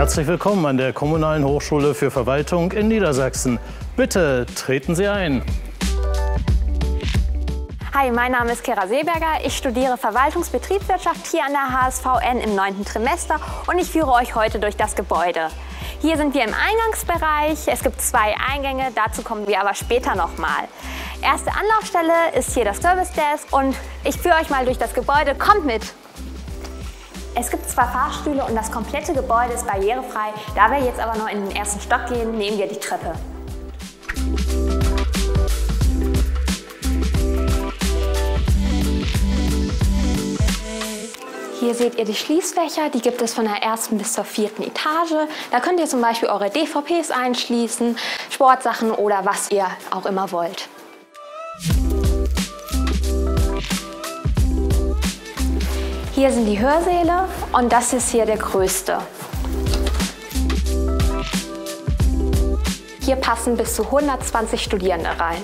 Herzlich willkommen an der Kommunalen Hochschule für Verwaltung in Niedersachsen. Bitte treten Sie ein. Hi, mein Name ist Kera Seeberger. Ich studiere Verwaltungsbetriebswirtschaft hier an der HSVN im 9. Trimester und ich führe euch heute durch das Gebäude. Hier sind wir im Eingangsbereich. Es gibt 2 Eingänge, dazu kommen wir aber später nochmal. Erste Anlaufstelle ist hier das Service Desk und ich führe euch mal durch das Gebäude. Kommt mit! Es gibt 2 Fahrstühle und das komplette Gebäude ist barrierefrei. Da wir jetzt aber noch in den 1. Stock gehen, nehmen wir die Treppe. Hier seht ihr die Schließfächer, die gibt es von der 1. bis zur 4. Etage. Da könnt ihr zum Beispiel eure DVPs einschließen, Sportsachen oder was ihr auch immer wollt. Hier sind die Hörsäle und das ist hier der größte. Hier passen bis zu 120 Studierende rein.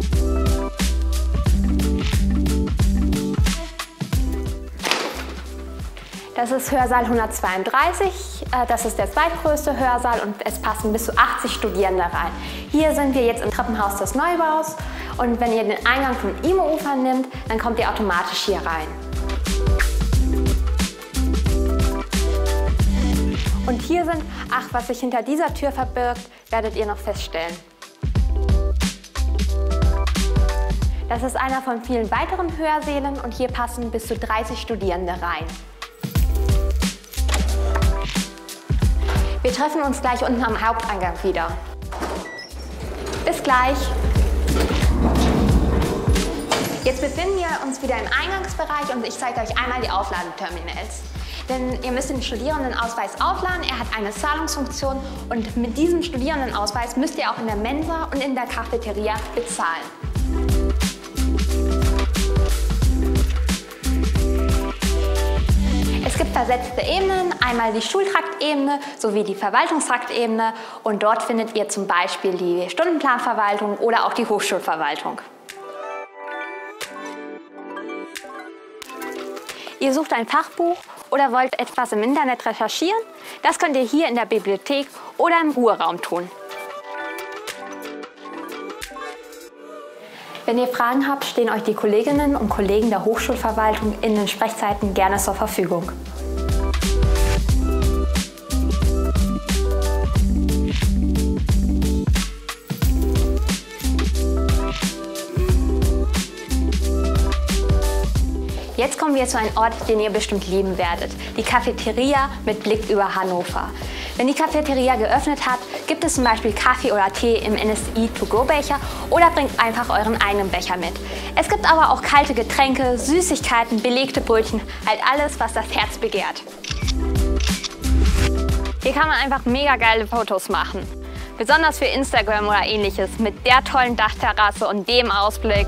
Das ist Hörsaal 132, das ist der zweitgrößte Hörsaal und es passen bis zu 80 Studierende rein. Hier sind wir jetzt im Treppenhaus des Neubaus und wenn ihr den Eingang von IMO-Ufer nimmt, dann kommt ihr automatisch hier rein. Und hier sind, was sich hinter dieser Tür verbirgt, werdet ihr noch feststellen. Das ist einer von vielen weiteren Hörsälen und hier passen bis zu 30 Studierende rein. Wir treffen uns gleich unten am Haupteingang wieder. Bis gleich! Jetzt befinden wir uns wieder im Eingangsbereich und ich zeige euch einmal die Aufladeterminals. Denn ihr müsst den Studierendenausweis aufladen, er hat eine Zahlungsfunktion und mit diesem Studierendenausweis müsst ihr auch in der Mensa und in der Cafeteria bezahlen. Es gibt versetzte Ebenen, einmal die Schultraktebene sowie die Verwaltungstraktebene und dort findet ihr zum Beispiel die Stundenplanverwaltung oder auch die Hochschulverwaltung. Ihr sucht ein Fachbuch oder wollt etwas im Internet recherchieren? Das könnt ihr hier in der Bibliothek oder im Ruheraum tun. Wenn ihr Fragen habt, stehen euch die Kolleginnen und Kollegen der Hochschulverwaltung in den Sprechzeiten gerne zur Verfügung. Jetzt kommen wir zu einem Ort, den ihr bestimmt lieben werdet. Die Cafeteria mit Blick über Hannover. Wenn die Cafeteria geöffnet hat, gibt es zum Beispiel Kaffee oder Tee im NSI-To-Go-Becher oder bringt einfach euren eigenen Becher mit. Es gibt aber auch kalte Getränke, Süßigkeiten, belegte Brötchen, halt alles, was das Herz begehrt. Hier kann man einfach mega geile Fotos machen. Besonders für Instagram oder ähnliches mit der tollen Dachterrasse und dem Ausblick.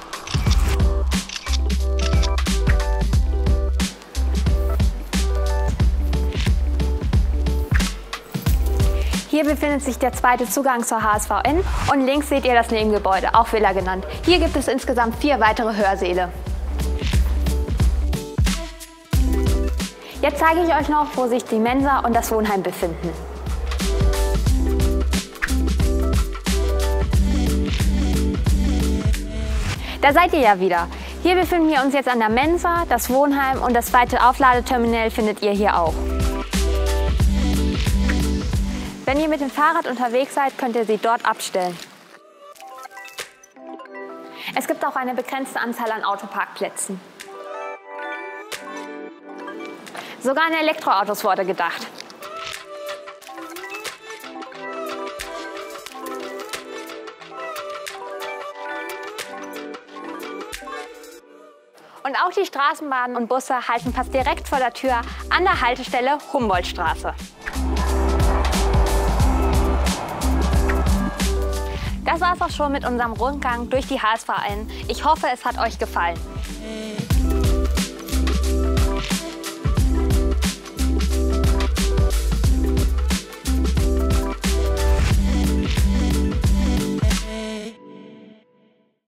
Hier befindet sich der zweite Zugang zur HSVN und links seht ihr das Nebengebäude, auch Villa genannt. Hier gibt es insgesamt 4 weitere Hörsäle. Jetzt zeige ich euch noch, wo sich die Mensa und das Wohnheim befinden. Da seid ihr ja wieder. Hier befinden wir uns jetzt an der Mensa, das Wohnheim und das zweite Aufladeterminal findet ihr hier auch. Wenn ihr mit dem Fahrrad unterwegs seid, könnt ihr sie dort abstellen. Es gibt auch eine begrenzte Anzahl an Autoparkplätzen. Sogar an Elektroautos wurde gedacht. Und auch die Straßenbahnen und Busse halten fast direkt vor der Tür an der Haltestelle Humboldtstraße. Das war's auch schon mit unserem Rundgang durch die HSVN. Ich hoffe, es hat euch gefallen.